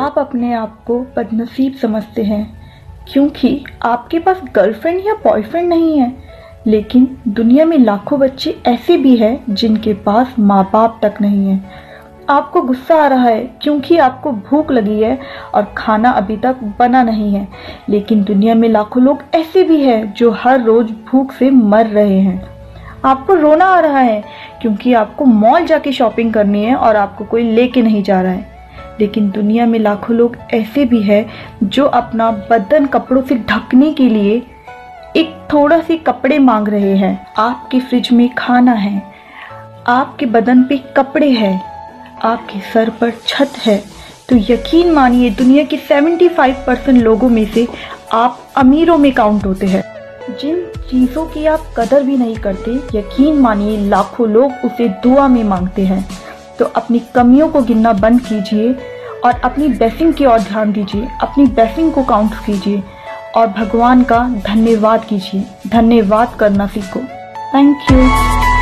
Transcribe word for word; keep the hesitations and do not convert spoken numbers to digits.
आप अपने आप को बदनसीब समझते हैं क्योंकि आपके पास गर्लफ्रेंड या बॉयफ्रेंड नहीं है, लेकिन दुनिया में लाखों बच्चे ऐसे भी हैं जिनके पास माँ बाप तक नहीं है। आपको गुस्सा आ रहा है क्योंकि आपको भूख लगी है और खाना अभी तक बना नहीं है, लेकिन दुनिया में लाखों लोग ऐसे भी हैं जो हर रोज भूख से मर रहे हैं। आपको रोना आ रहा है क्योंकि आपको मॉल जाके शॉपिंग करनी है और आपको कोई लेके नहीं जा रहा है, लेकिन दुनिया में लाखों लोग ऐसे भी हैं जो अपना बदन कपड़ों से ढकने के लिए एक थोड़ा से कपड़े मांग रहे हैं। आपके फ्रिज में खाना है, आपके बदन पे कपड़े हैं, आपके सर पर छत है, तो यकीन मानिए दुनिया के पचहत्तर परसेंट लोगों में से आप अमीरों में काउंट होते हैं। जिन चीज़ों की आप कदर भी नहीं करते, यकीन मानिए लाखों लोग उसे दुआ में मांगते हैं। तो अपनी कमियों को गिनना बंद कीजिए और अपनी ब्लेसिंग की ओर ध्यान दीजिए, अपनी ब्लेसिंग को काउंट कीजिए और भगवान का धन्यवाद कीजिए। धन्यवाद करना सीखो। Thank you.